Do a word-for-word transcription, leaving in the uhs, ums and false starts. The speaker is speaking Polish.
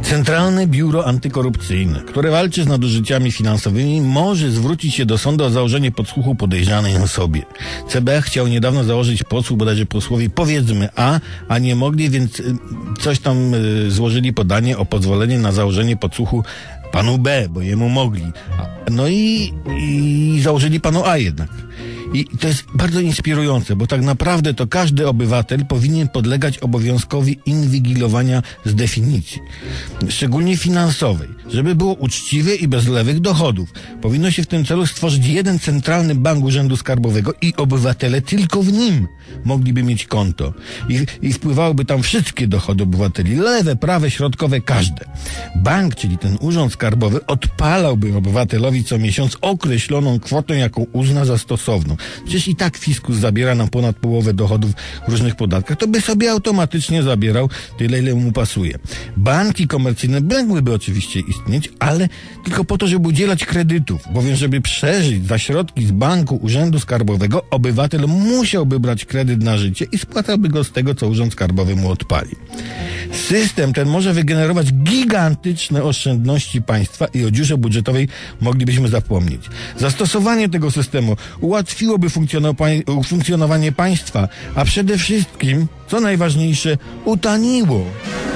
Centralne Biuro Antykorupcyjne, które walczy z nadużyciami finansowymi, może zwrócić się do sądu o założenie podsłuchu podejrzanej osobie. C B chciał niedawno założyć podsłuch bodajże posłowi, powiedzmy A, a nie mogli, więc coś tam y, złożyli podanie o pozwolenie na założenie podsłuchu panu B, bo jemu mogli. No i, i założyli panu A jednak. I to jest bardzo inspirujące, bo tak naprawdę to każdy obywatel powinien podlegać obowiązkowi inwigilowania z definicji, szczególnie finansowej, żeby było uczciwie i bez lewych dochodów. Powinno się w tym celu stworzyć jeden centralny bank Urzędu Skarbowego i obywatele tylko w nim mogliby mieć konto. I, i wpływałyby tam wszystkie dochody obywateli, lewe, prawe, środkowe, każde. Bank, czyli ten Urząd Skarbowy, odpalałby obywatelowi co miesiąc określoną kwotę, jaką uzna za stosowną. Przecież i tak fiskus zabiera nam ponad połowę dochodów w różnych podatkach, to by sobie automatycznie zabierał tyle, ile mu pasuje. Banki komercyjne mogłyby oczywiście istnieć, ale tylko po to, żeby udzielać kredytów, bowiem żeby przeżyć za środki z banku Urzędu Skarbowego, obywatel musiałby brać kredyt na życie i spłacałby go z tego, co Urząd Skarbowy mu odpali. System ten może wygenerować gigantyczne oszczędności państwa i o dziurze budżetowej moglibyśmy zapomnieć. Zastosowanie tego systemu ułatwiłoby funkcjonowanie państwa, a przede wszystkim, co najważniejsze, utaniło